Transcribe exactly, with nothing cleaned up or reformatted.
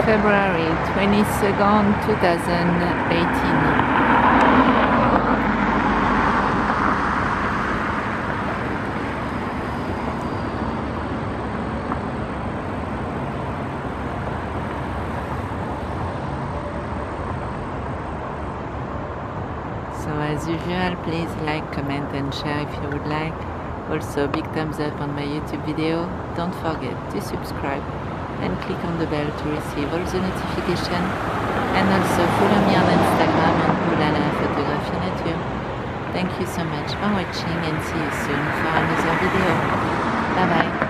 February twenty-second, two thousand eighteen. So as usual, please like, comment and share if you would like. Also big thumbs up on my YouTube video. Don't forget to subscribe and click on the bell to receive all the notifications. And also follow me on Instagram on Woodlands Photography Nature. Thank you so much for watching and see you soon for another video. Bye bye.